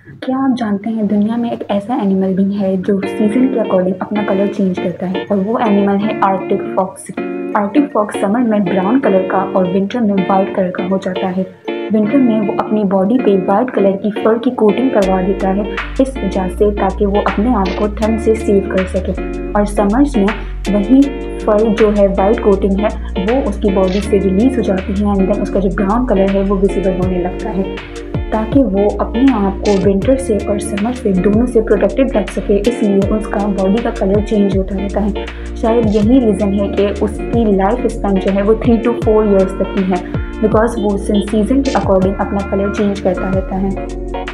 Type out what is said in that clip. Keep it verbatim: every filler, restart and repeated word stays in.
क्या आप जानते हैं दुनिया में एक ऐसा एनिमल भी है जो सीज़न के अकॉर्डिंग अपना कलर चेंज करता है और वो एनिमल है Arctic fox. Arctic fox summer में ब्राउन कलर का और विंटर में वाइट कलर का हो जाता है। विंटर में वो अपनी बॉडी पे वाइट कलर की फर की कोटिंग करवा देता है इस वजह से ताकि वो अपने आप को ठंड से सेव कर सके, और समर्स में वही फर जो है वाइट कोटिंग है वो उसकी बॉडी से रिलीज हो जाती है एंड देन उसका जो ब्राउन कलर है वो विजिबल होने लगता है ताकि वो अपने आप को विंटर से और समर से दोनों से प्रोटेक्टेड रख सके। इसलिए उसका बॉडी का कलर चेंज होता रहता है। शायद यही रीज़न है कि उसकी लाइफ स्पैन जो है वो थ्री टू फोर इयर्स तक की है, बिकॉज वो सीजन के अकॉर्डिंग अपना कलर चेंज करता रहता है।